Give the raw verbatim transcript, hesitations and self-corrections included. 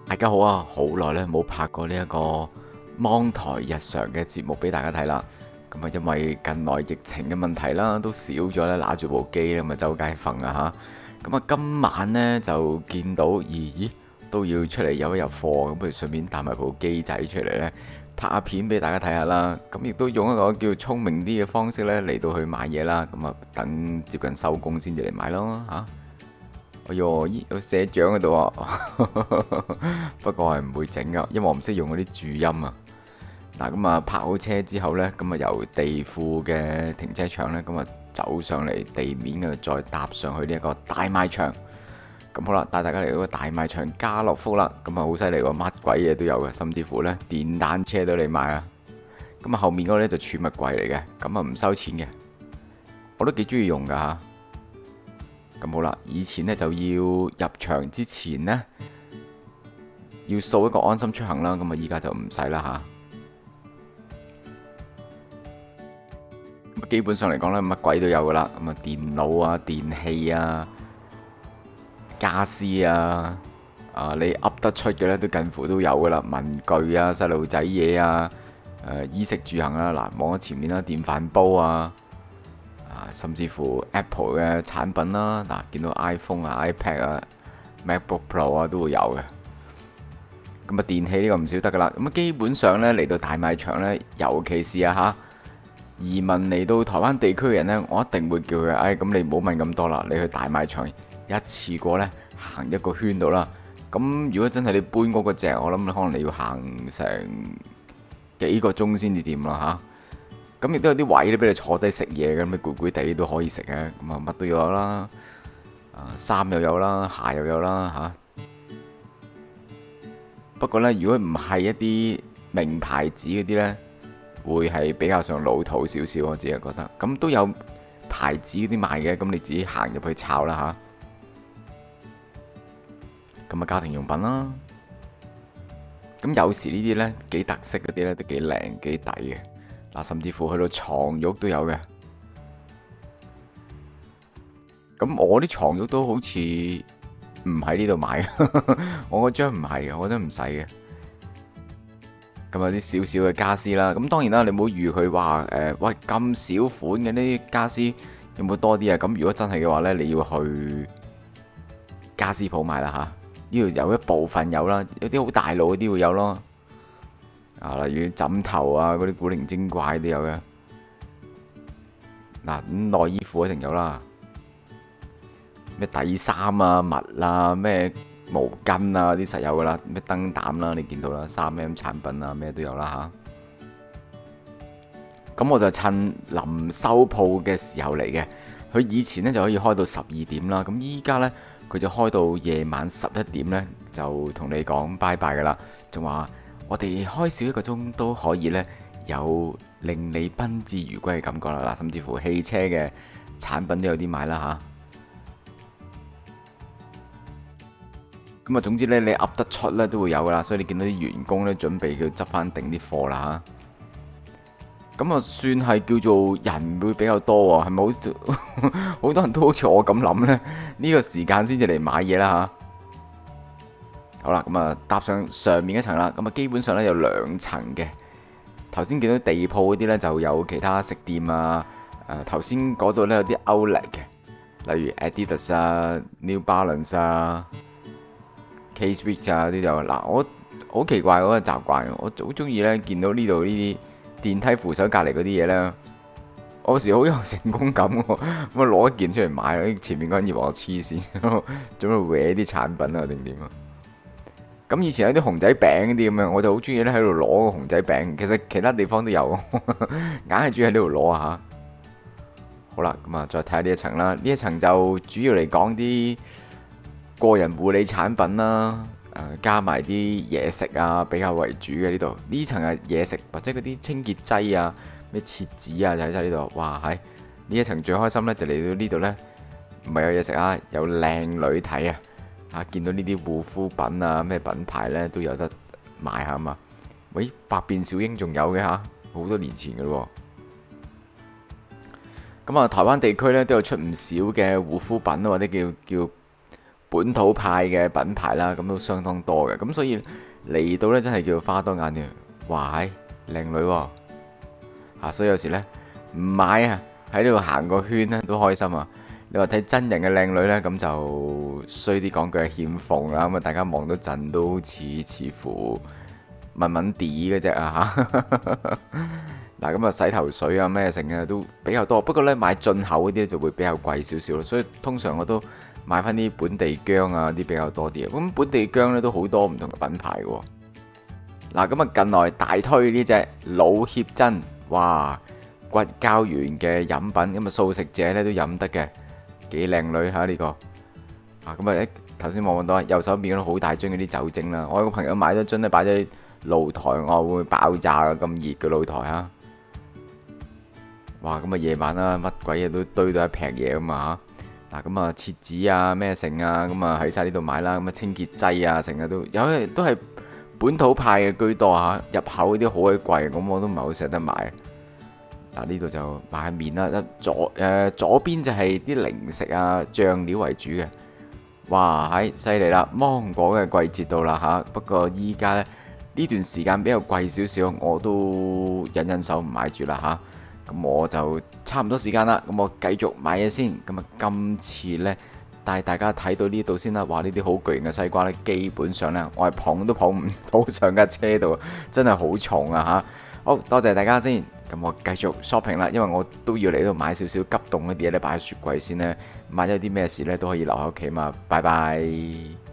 大家好啊！好耐咧冇拍過呢一個芒台日常嘅節目俾大家睇啦。咁啊，因為近來疫情嘅問題啦，都少咗咧拿住部機咁啊周街瞓啊吓。咁啊，今晚呢，就見到，咦咦都要出嚟入一入貨，咁不如順便帶埋部機仔出嚟呢，拍下片俾大家睇下啦。咁亦都用一個叫聰明啲嘅方式呢嚟到去買嘢啦。咁啊，等接近收工先至嚟買咯吓。哎唷，咦有寫獎喺度啊！不過係唔會整噶，因為我唔識用嗰啲注音啊。嗱，咁啊泊好車之後呢，咁啊由地庫嘅停車場呢，咁啊走上嚟地面嘅，再搭上去呢一個大賣場。咁好啦，帶大家嚟到個大賣場家樂福啦。咁啊好犀利喎，乜鬼嘢都有嘅，甚至乎呢電單車都嚟賣啊！咁啊後面嗰個呢就儲物櫃嚟嘅，咁啊唔收錢嘅，我都幾中意用噶嚇。咁好啦，以前咧就要入場之前呢，要掃一個安心出行啦。咁啊，依家就唔使啦吓。咁基本上嚟講咧，乜鬼都有噶啦。咁啊，電腦啊、電器啊、家私啊，啊你噏得出嘅咧，都近乎都有噶啦。文具啊、細路仔嘢啊、誒衣食住行啊，嗱望喺前面啦，電飯煲啊。甚至乎 Apple 嘅產品啦，嗱見到 iPhone 啊、iPad 啊、MacBook Pro 啊都會有嘅。咁啊電器呢個唔少得噶啦。咁啊基本上呢，嚟到大賣場呢，尤其是啊嚇移民嚟到台灣地區嘅人呢，我一定會叫佢，唉、哎、咁你唔好問咁多啦，你去大賣場一次過呢，行一個圈度啦。咁如果真係你搬屋嗰隻，我諗可能你要行成幾個鐘先至掂啦嚇。咁亦都有啲位咧俾你坐低食嘢嘅，咁你攰攰地都可以食嘅。咁啊乜都有啦，啊衫又有啦，鞋又有啦嚇。不過呢，如果唔係一啲名牌子嗰啲呢，會係比較上老土少少，我自己覺得。咁都有牌子嗰啲賣嘅，咁你自己行入去抄啦嚇。咁啊家庭用品啦，咁有時呢啲呢，幾特色嗰啲呢，都幾靚幾抵嘅。甚至乎去到床褥都有嘅，咁我啲床褥都好似唔喺呢度買，我嗰張唔係嘅，我覺得唔使嘅。咁有啲少少嘅家私啦，咁當然啦，你唔好預佢話誒，喂咁少款嘅呢啲家私有冇多啲啊？咁如果真係嘅話呢，你要去家私鋪買啦吓，呢度有一部分有啦，有啲好大路嗰啲會有咯。啊，例如枕頭啊，嗰啲古靈精怪都有嘅。嗱，咁內衣褲一定有啦，咩底衫啊、襪啊、咩毛巾啊啲實有噶啦，咩燈膽啦，你見到啦，三 M 產品啊，咩都有啦吓。咁我就趁臨收鋪嘅時候嚟嘅，佢以前呢就可以開到十二點啦，咁依家呢，佢就開到夜晚十一點呢，就同你講拜拜噶啦，仲話。我哋開少一個鐘都可以呢，有令你賓至如歸嘅感覺啦！甚至乎汽車嘅產品都有啲買啦吓。咁啊，總之呢，你噏得出呢都會有噶啦，所以你見到啲員工呢，準備要執翻定啲貨啦吓。咁啊，算係叫做人會比較多喎，係咪好？好多人都好似我咁諗呢，呢、呢個時間先至嚟買嘢啦吓。好啦，咁啊搭上上面一層啦，咁啊基本上咧有兩層嘅。頭先見到地鋪嗰啲咧就有其他食店啊，誒頭先嗰度咧有啲 Outlet 嘅，例如 Adidas 啊、New Balance 啊、K-Swiss 啊啲就嗱，我好奇怪嗰個習慣，我好中意咧見到呢度呢啲電梯扶手隔離嗰啲嘢咧，我有時好有成功感喎，咁啊攞一件出嚟買，前面嗰人以為我黐線，做咩搲啲產品啊定點啊？咁以前有啲熊仔餅啲咁樣，我就好中意咧喺度攞個熊仔餅。其實其他地方都有，硬係中意喺呢度攞啊嚇。好啦，咁啊再睇下呢一層啦。呢一層就主要嚟講啲個人護理產品啦，誒加埋啲嘢食啊比較為主嘅呢度。呢層係嘢食或者嗰啲清潔劑啊、咩廁紙啊就喺晒呢度。哇係呢一層最開心咧，就嚟到呢度咧，唔係有嘢食啊，有靚女睇啊！啊！見到呢啲護膚品啊，咩品牌呢都有得買下嘛。喂，百變小櫻仲有嘅嚇，好多年前嘅咯。咁啊，台灣地區呢都有出唔少嘅護膚品或者叫叫本土派嘅品牌啦，咁都相當多嘅。咁所以嚟到呢，真係叫花多眼亂，哇！靚女喎，啊！所以有時呢，唔買啊，喺呢度行個圈呢都開心啊。你話睇真人嘅靚女呢，咁就衰啲講句係欠奉啦。咁啊，大家望到陣都好似似乎問問啲嘅啫啊嚇。嗱，咁啊洗頭水啊咩成啊都比較多，不過呢，買進口嗰啲就會比較貴少少咯。所以通常我都買翻啲本地薑啊啲比較多啲。咁本地薑呢都好多唔同嘅品牌嘅。嗱，咁啊近來大推呢隻老協珍，哇，骨膠原嘅飲品，咁啊素食者咧都飲得嘅，幾靚女嚇呢個。啊，咁啊頭先望到右手邊嗰度好大樽嗰啲酒精啦，我有個朋友買咗樽咧擺咗露台，我話會唔會爆炸啊？咁熱嘅露台啊！哇，咁啊夜晚啦，乜鬼嘢都堆到一劈嘢咁啊嚇！嗱，咁啊廁紙啊咩成啊，咁啊喺晒呢度買啦，咁啊清潔劑啊成日都有，都係本土派嘅居多嚇，入口嗰啲好鬼貴，咁我都唔係好捨得買。嗱，呢度就買麵啦，左誒左邊就係啲零食啊醬料為主嘅。哇，係犀利啦！芒果嘅季節到啦嚇，不過依家咧呢段時間比較貴少少，我都忍忍手唔買住啦嚇。咁我就差唔多時間啦，咁我繼續買嘢先。咁啊，今次呢，帶大家睇到呢度先啦。話呢啲好巨型嘅西瓜呢，基本上呢，我係捧都捧唔到上架車度，真係好重啊嚇！好多謝大家先，咁我繼續 shopping 啦，因為我都要嚟度買少少急凍嗰啲嘢咧，擺喺雪櫃先呢。萬一有啲咩事呢，都可以留喺屋企嘛。拜拜。